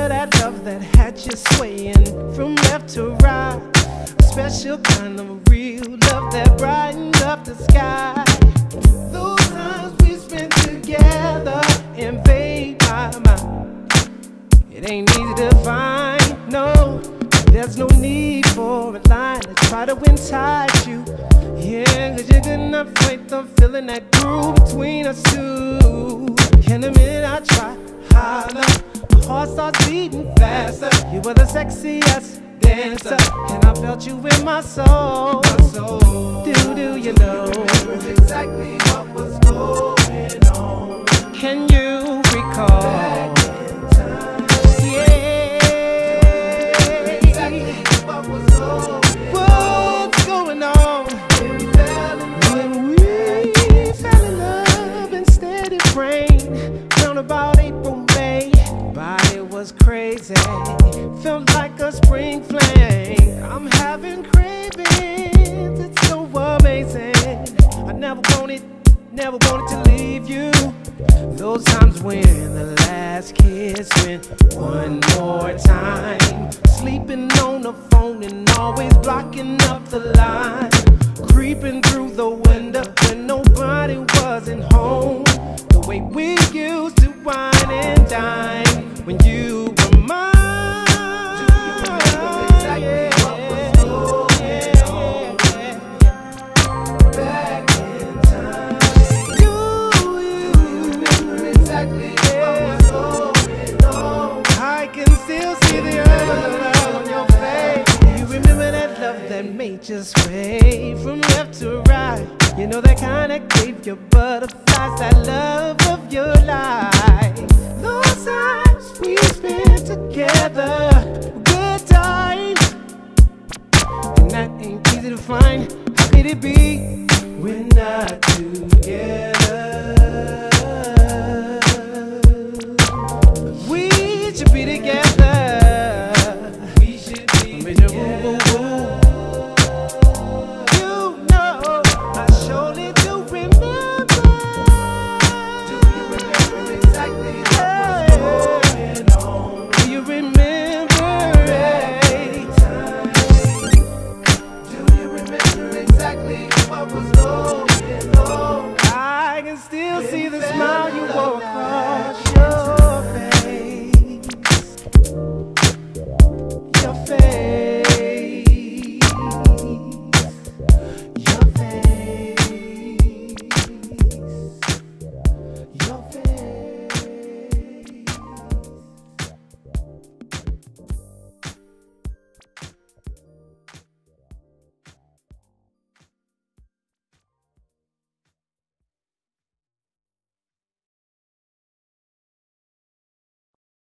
remember that love that had you swaying from left to right? A special kind of real love that brightened up the sky. Those times we spent together invade my mind. It ain't easy to find, no. There's no need for a line to try to entice you. Yeah, cause you could not fight the feeling that grew between us two. In a minute I try harder, my heart starts beating faster. You were the sexiest dancer, and I felt you in my soul. Do you know exactly what was going on? Can you recall? Back in time. Exactly what was going on? What's going on? When we fell in love instead it rained round about April, May. Body was crazy, felt like a spring flame. I'm having cravings, it's so amazing. I never wanted to leave you. Those times when the last kiss went one more time. Sleeping on the phone and always blocking up the line. Creeping through the window when nobody wasn't home. The way we used to wine and dine when you were mine. That made you sway from left to right. You know that kind that gave you butterflies, that love of your life. Those times we spent together, good times, and that ain't easy to find. How could it be we're not together?